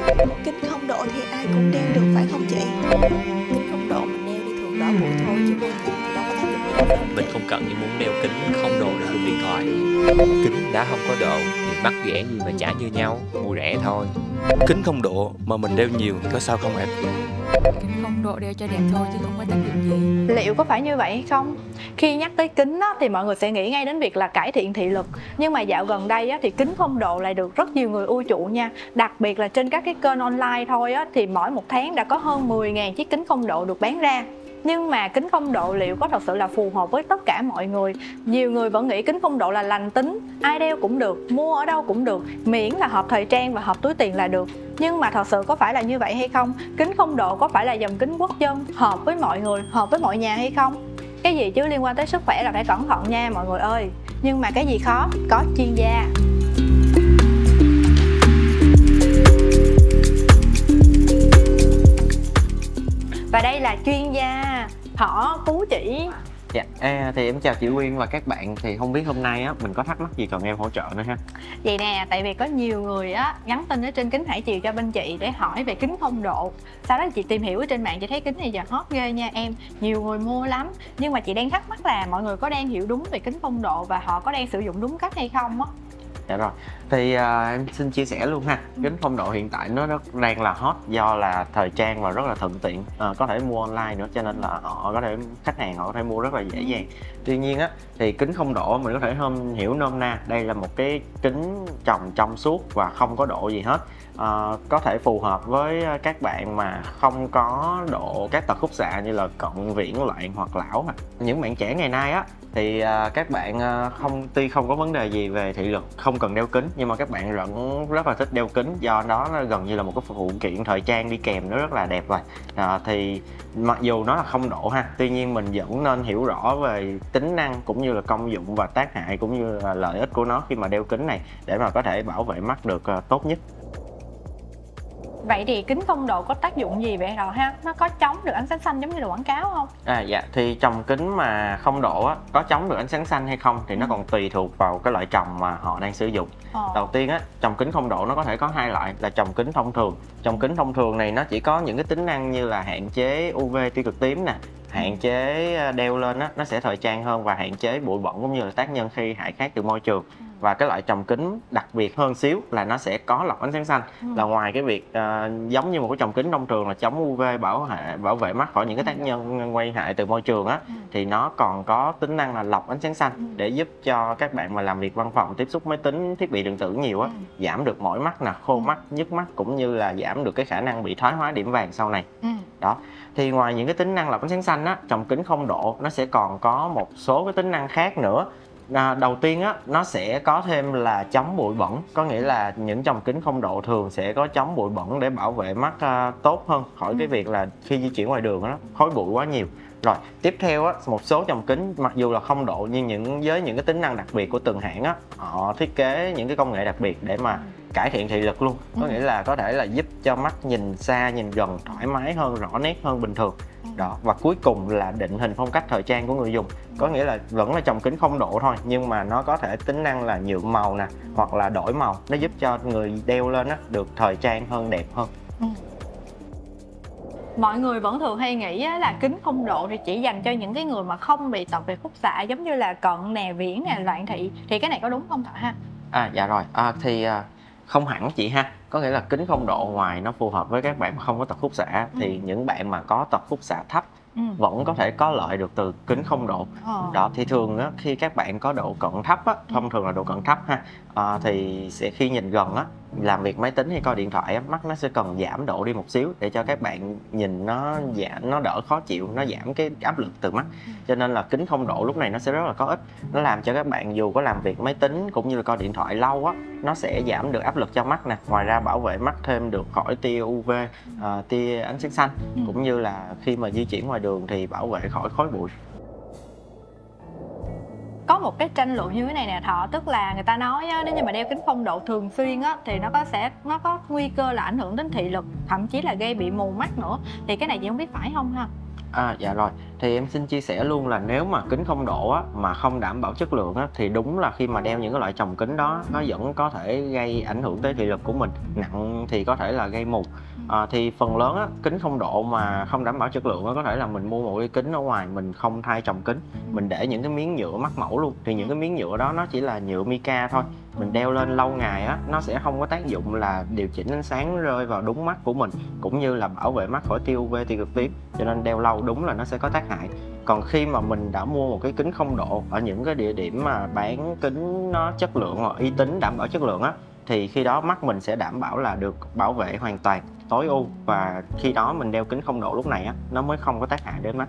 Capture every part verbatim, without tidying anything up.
Kính không độ thì ai cũng đeo được phải không chị? Kính không độ mình đeo đi thường đỡ bụi thôi chứ mua nhiều thì đâu có tác dụng gì đâu phải không Mình chị? không cần như muốn đeo kính không độ để dùng điện thoại. Kính đã không có độ thì mắc ghẻ gì mà chả như nhau, mua rẻ thôi. Kính không độ mà mình đeo nhiều có sao không em? Kính không độ đeo cho đẹp thôi chứ không có tác dụng gì. Liệu có phải như vậy hay không? Khi nhắc tới kính á, thì mọi người sẽ nghĩ ngay đến việc là cải thiện thị lực. Nhưng mà dạo gần đây á, thì kính không độ lại được rất nhiều người ưa chuộng nha. Đặc biệt là trên các cái kênh online thôi á, thì mỗi một tháng đã có hơn mười nghìn chiếc kính không độ được bán ra. Nhưng mà kính không độ liệu có thật sự là phù hợp với tất cả mọi người? Nhiều người vẫn nghĩ kính không độ là lành tính, ai đeo cũng được, mua ở đâu cũng được, miễn là hợp thời trang và hợp túi tiền là được. Nhưng mà thật sự có phải là như vậy hay không? Kính không độ có phải là dòng kính quốc dân, hợp với mọi người, hợp với mọi nhà hay không? Cái gì chứ liên quan tới sức khỏe là phải cẩn thận nha mọi người ơi. Nhưng mà cái gì khó, có chuyên gia. Và đây là chuyên gia Thỏ Phú Chỉ. Dạ, à, thì em chào chị Quyên và các bạn. Thì không biết hôm nay á mình có thắc mắc gì cần em hỗ trợ nữa ha? Vậy nè, tại vì có nhiều người á nhắn tin ở trên Kính Hải Chiều cho bên chị để hỏi về kính không độ. Sau đó chị tìm hiểu ở trên mạng chị thấy kính này giờ hot ghê nha em, nhiều người mua lắm. Nhưng mà chị đang thắc mắc là mọi người có đang hiểu đúng về kính không độ và họ có đang sử dụng đúng cách hay không á? Dạ rồi, thì à, em xin chia sẻ luôn ha. Kính không độ hiện tại nó rất đang là hot do là thời trang và rất là thuận tiện, à, có thể mua online nữa, cho nên là họ có thể khách hàng họ có thể mua rất là dễ dàng. Tuy nhiên á thì kính không độ mình có thể hôm hiểu nôm na đây là một cái kính tròng trong suốt và không có độ gì hết. À, có thể phù hợp với các bạn mà không có độ các tật khúc xạ như là cận viễn loạn hoặc lão. Những bạn trẻ ngày nay á thì à, các bạn à, không tuy không có vấn đề gì về thị lực, không cần đeo kính, nhưng mà các bạn vẫn rất là thích đeo kính, do đó nó gần như là một cái phụ kiện thời trang đi kèm, nó rất là đẹp rồi. À, thì mặc dù nó là không độ ha, tuy nhiên mình vẫn nên hiểu rõ về tính năng cũng như là công dụng và tác hại cũng như là lợi ích của nó khi mà đeo kính này để mà có thể bảo vệ mắt được à, tốt nhất. Vậy thì kính không độ có tác dụng gì vậy rồi ha? Nó có chống được ánh sáng xanh giống như là quảng cáo không? À dạ, thì trồng kính mà không độ á, có chống được ánh sáng xanh hay không thì nó còn tùy thuộc vào cái loại trồng mà họ đang sử dụng. Ờ. Đầu tiên á, trồng kính không độ nó có thể có hai loại là trồng kính thông thường. Trồng kính thông thường này nó chỉ có những cái tính năng như là hạn chế u vê tia cực tím nè, hạn chế đeo lên á, nó sẽ thời trang hơn và hạn chế bụi bẩn cũng như là tác nhân khi hại khác từ môi trường. Và cái loại trồng kính đặc biệt hơn xíu là nó sẽ có lọc ánh sáng xanh, ừ. là ngoài cái việc uh, giống như một cái trồng kính thông thường là chống u vê bảo hệ bảo vệ mắt khỏi những cái tác nhân nguy hại từ môi trường á, ừ. thì nó còn có tính năng là lọc ánh sáng xanh, ừ. để giúp cho các bạn mà làm việc văn phòng tiếp xúc máy tính thiết bị điện tử nhiều á, ừ. giảm được mỏi mắt nè, khô mắt, nhức mắt cũng như là giảm được cái khả năng bị thoái hóa điểm vàng sau này. ừ. Đó. Thì ngoài những cái tính năng lọc ánh sáng xanh á, trồng kính không độ nó sẽ còn có một số cái tính năng khác nữa. À, đầu tiên á, nó sẽ có thêm là chống bụi bẩn, có nghĩa là những trồng kính không độ thường sẽ có chống bụi bẩn để bảo vệ mắt à, tốt hơn khỏi ừ. cái việc là khi di chuyển ngoài đường đó khói bụi quá nhiều. Rồi tiếp theo á, một số trồng kính mặc dù là không độ nhưng những với những cái tính năng đặc biệt của từng hãng á, họ thiết kế những cái công nghệ đặc biệt để mà cải thiện thị lực luôn, có nghĩa là có thể là giúp cho mắt nhìn xa nhìn gần thoải mái hơn, rõ nét hơn bình thường. Đó, và cuối cùng là định hình phong cách thời trang của người dùng, có nghĩa là vẫn là trồng kính không độ thôi nhưng mà nó có thể tính năng là nhuộm màu nè hoặc là đổi màu, nó giúp cho người đeo lên á được thời trang hơn, đẹp hơn. ừ. Mọi người vẫn thường hay nghĩ là kính không độ thì chỉ dành cho những cái người mà không bị tật về khúc xạ giống như là cận nè, viễn nè, loạn thị, thì cái này có đúng không Thọ ha? À dạ rồi, à, thì à, không hẳn chị ha, có nghĩa là kính không độ ngoài nó phù hợp với các bạn mà không có tật khúc xạ, ừ. thì những bạn mà có tật khúc xạ thấp ừ. vẫn có thể có lợi được từ kính không độ. ờ. Đó, thì thường á, khi các bạn có độ cận thấp á, thông thường là độ cận thấp ha, à, thì sẽ khi nhìn gần á, làm việc máy tính hay coi điện thoại á, mắt nó sẽ cần giảm độ đi một xíu để cho các bạn nhìn nó giảm, nó đỡ khó chịu, nó giảm cái áp lực từ mắt. Cho nên là kính không độ lúc này nó sẽ rất là có ích, nó làm cho các bạn dù có làm việc máy tính cũng như là coi điện thoại lâu á, nó sẽ giảm được áp lực cho mắt nè, ngoài ra bảo vệ mắt thêm được khỏi tia u vê, uh, tia ánh sáng xanh, ừ. cũng như là khi mà di chuyển ngoài đường thì bảo vệ khỏi khói bụi. Có một cái tranh luận như thế này nè Thọ, tức là người ta nói á, nếu như mà đeo kính không độ thường xuyên á, thì nó có sẽ nó có nguy cơ là ảnh hưởng đến thị lực, thậm chí là gây bị mù mắt nữa, thì cái này chị không biết phải không ha? À dạ rồi, Thì em xin chia sẻ luôn là nếu mà kính không độ á, mà không đảm bảo chất lượng á, thì đúng là khi mà đeo những cái loại tròng kính đó nó vẫn có thể gây ảnh hưởng tới thị lực của mình, nặng thì có thể là gây mù. À, thì phần lớn á, kính không độ mà không đảm bảo chất lượng á, có thể là mình mua một cái kính ở ngoài mình không thay tròng kính, mình để những cái miếng nhựa mắc mẫu luôn. Thì những cái miếng nhựa đó nó chỉ là nhựa mica thôi, mình đeo lên lâu ngày á, nó sẽ không có tác dụng là điều chỉnh ánh sáng rơi vào đúng mắt của mình, cũng như là bảo vệ mắt khỏi tia u vê, tia cực tím, cho nên đeo lâu đúng là nó sẽ có tác hại. Còn khi mà mình đã mua một cái kính không độ ở những cái địa điểm mà bán kính nó chất lượng hoặc uy tín, đảm bảo chất lượng á, thì khi đó mắt mình sẽ đảm bảo là được bảo vệ hoàn toàn, tối ưu, và khi đó mình đeo kính không độ lúc này á, nó mới không có tác hại đến mắt.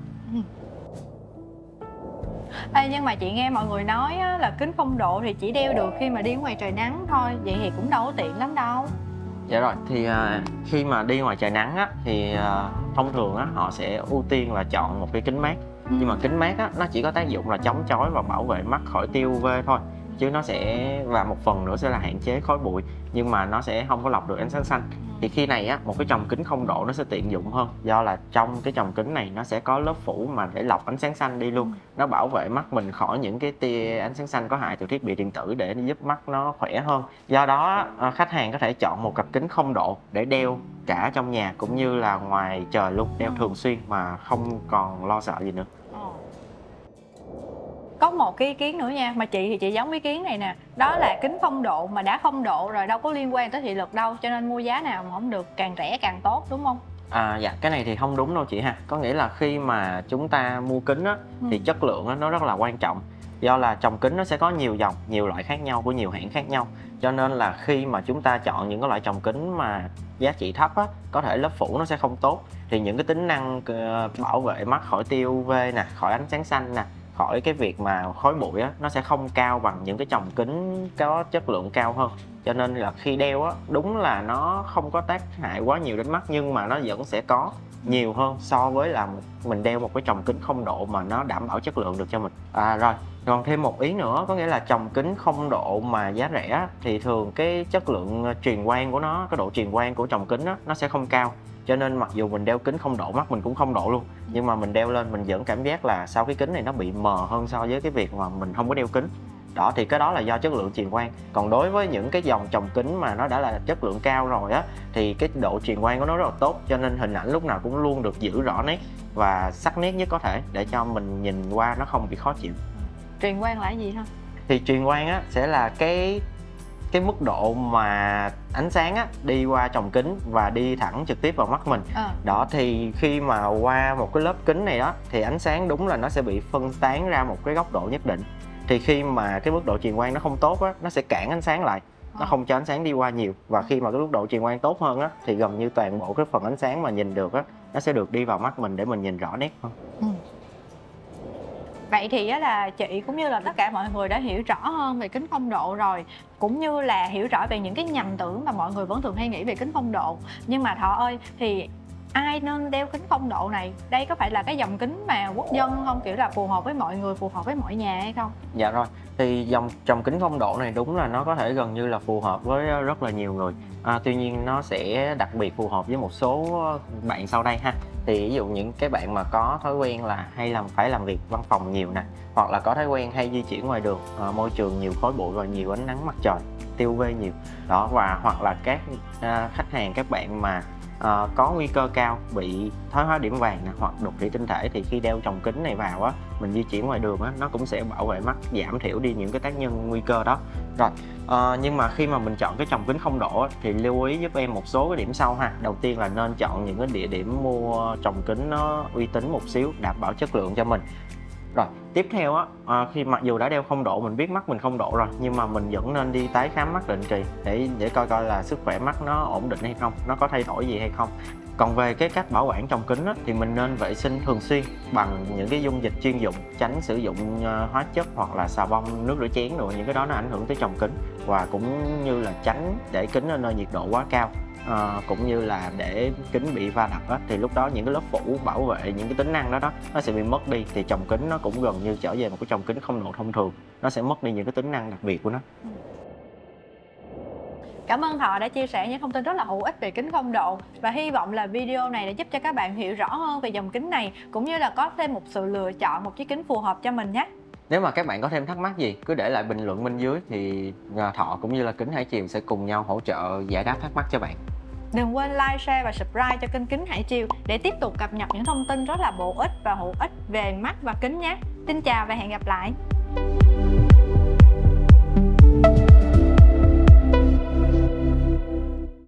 Ê, nhưng mà chị nghe mọi người nói á, là kính không độ thì chỉ đeo được khi mà đi ngoài trời nắng thôi, vậy thì cũng đâu có tiện lắm đâu. Dạ rồi, thì uh, khi mà đi ngoài trời nắng á, thì uh, thông thường á, họ sẽ ưu tiên là chọn một cái kính mát. Ừ. Nhưng mà kính mát á, nó chỉ có tác dụng là chống chói và bảo vệ mắt khỏi tia u vê thôi, chứ nó sẽ, và một phần nữa sẽ là hạn chế khói bụi, nhưng mà nó sẽ không có lọc được ánh sáng xanh. Thì khi này á, một cái tròng kính không độ nó sẽ tiện dụng hơn, do là trong cái tròng kính này nó sẽ có lớp phủ mà để lọc ánh sáng xanh đi luôn. Nó bảo vệ mắt mình khỏi những cái tia ánh sáng xanh có hại từ thiết bị điện tử, để giúp mắt nó khỏe hơn. Do đó khách hàng có thể chọn một cặp kính không độ để đeo cả trong nhà cũng như là ngoài trời luôn, đeo thường xuyên mà không còn lo sợ gì nữa. Có một cái ý kiến nữa nha, mà chị thì chị giống ý kiến này nè, đó là kính không độ mà đã không độ rồi đâu có liên quan tới thị lực đâu, cho nên mua giá nào mà không được, càng rẻ càng tốt, đúng không? À dạ, cái này thì không đúng đâu chị ha. Có nghĩa là khi mà chúng ta mua kính á, ừ. thì chất lượng á, nó rất là quan trọng. Do là tròng kính nó sẽ có nhiều dòng, nhiều loại khác nhau của nhiều hãng khác nhau, cho nên là khi mà chúng ta chọn những cái loại tròng kính mà giá trị thấp á, có thể lớp phủ nó sẽ không tốt, thì những cái tính năng bảo vệ mắt khỏi tia u vê nè, khỏi ánh sáng xanh nè, khỏi cái việc mà khói bụi á, nó sẽ không cao bằng những cái tròng kính có chất lượng cao hơn. Cho nên là khi đeo á, đúng là nó không có tác hại quá nhiều đến mắt, nhưng mà nó vẫn sẽ có nhiều hơn so với là mình đeo một cái tròng kính không độ mà nó đảm bảo chất lượng được cho mình. À rồi, còn thêm một ý nữa, có nghĩa là tròng kính không độ mà giá rẻ thì thường cái chất lượng truyền quang của nó, cái độ truyền quang của tròng kính á, nó sẽ không cao. Cho nên mặc dù mình đeo kính không độ, mắt mình cũng không độ luôn, nhưng mà mình đeo lên mình vẫn cảm giác là sau cái kính này nó bị mờ hơn so với cái việc mà mình không có đeo kính. Đó, thì cái đó là do chất lượng truyền quang. Còn đối với những cái dòng tròng kính mà nó đã là chất lượng cao rồi á, thì cái độ truyền quang của nó rất là tốt, cho nên hình ảnh lúc nào cũng luôn được giữ rõ nét và sắc nét nhất có thể, để cho mình nhìn qua nó không bị khó chịu. Truyền quang là cái gì hả? Thì truyền quang á sẽ là cái cái mức độ mà ánh sáng á, đi qua tròng kính và đi thẳng trực tiếp vào mắt mình. À. Đó, thì khi mà qua một cái lớp kính này đó, thì ánh sáng đúng là nó sẽ bị phân tán ra một cái góc độ nhất định. Thì khi mà cái mức độ truyền quang nó không tốt á, nó sẽ cản ánh sáng lại, nó không cho ánh sáng đi qua nhiều. Và khi mà cái mức độ truyền quang tốt hơn á, thì gần như toàn bộ cái phần ánh sáng mà nhìn được á, nó sẽ được đi vào mắt mình để mình nhìn rõ nét hơn. Ừ. Vậy thì á là chị cũng như là tất cả mọi người đã hiểu rõ hơn về kính không độ rồi, cũng như là hiểu rõ về những cái nhầm tưởng mà mọi người vẫn thường hay nghĩ về kính không độ. Nhưng mà Thọ ơi, thì ai nên đeo kính không độ này? Đây có phải là cái dòng kính mà quốc dân không, kiểu là phù hợp với mọi người, phù hợp với mọi nhà hay không? Dạ rồi, thì dòng tròng kính không độ này đúng là nó có thể gần như là phù hợp với rất là nhiều người. À, tuy nhiên nó sẽ đặc biệt phù hợp với một số bạn sau đây ha. Thì ví dụ những cái bạn mà có thói quen là hay làm phải làm việc văn phòng nhiều nè, hoặc là có thói quen hay di chuyển ngoài đường, à, môi trường nhiều khói bụi và nhiều ánh nắng mặt trời, tia u vê nhiều đó, và hoặc là các à, khách hàng, các bạn mà à, có nguy cơ cao bị thoái hóa điểm vàng nè, hoặc đục thủy tinh thể, thì khi đeo tròng kính này vào á, mình di chuyển ngoài đường á, nó cũng sẽ bảo vệ mắt, giảm thiểu đi những cái tác nhân nguy cơ đó. Rồi, à, nhưng mà khi mà mình chọn cái tròng kính không độ á, thì lưu ý giúp em một số cái điểm sau ha. Đầu tiên là nên chọn những cái địa điểm mua tròng kính nó uy tín một xíu, đảm bảo chất lượng cho mình. Rồi, tiếp theo á, à, khi mặc dù đã đeo không độ, mình biết mắt mình không độ rồi, nhưng mà mình vẫn nên đi tái khám mắt định kỳ để để coi coi là sức khỏe mắt nó ổn định hay không, nó có thay đổi gì hay không. Còn về cái cách bảo quản tròng kính á, thì mình nên vệ sinh thường xuyên bằng những cái dung dịch chuyên dụng, tránh sử dụng uh, hóa chất hoặc là xà bông, nước rửa chén rồi, những cái đó nó ảnh hưởng tới tròng kính. Và cũng như là tránh để kính ở nơi nhiệt độ quá cao. À, cũng như là để kính bị va đập á, thì lúc đó những cái lớp phủ bảo vệ những cái tính năng đó đó nó sẽ bị mất đi, thì tròng kính nó cũng gần như trở về một cái tròng kính không độ thông thường, nó sẽ mất đi những cái tính năng đặc biệt của nó. Cảm ơn Thọ đã chia sẻ những thông tin rất là hữu ích về kính không độ, và hy vọng là video này đã giúp cho các bạn hiểu rõ hơn về dòng kính này, cũng như là có thêm một sự lựa chọn một chiếc kính phù hợp cho mình nhé. Nếu mà các bạn có thêm thắc mắc gì, cứ để lại bình luận bên dưới thì Thọ cũng như là Kính Hải Chiều sẽ cùng nhau hỗ trợ giải đáp thắc mắc cho bạn. Đừng quên like, share và subscribe cho kênh Kính Hải Chiều để tiếp tục cập nhật những thông tin rất là bổ ích và hữu ích về mắt và kính nhé. Xin chào và hẹn gặp lại.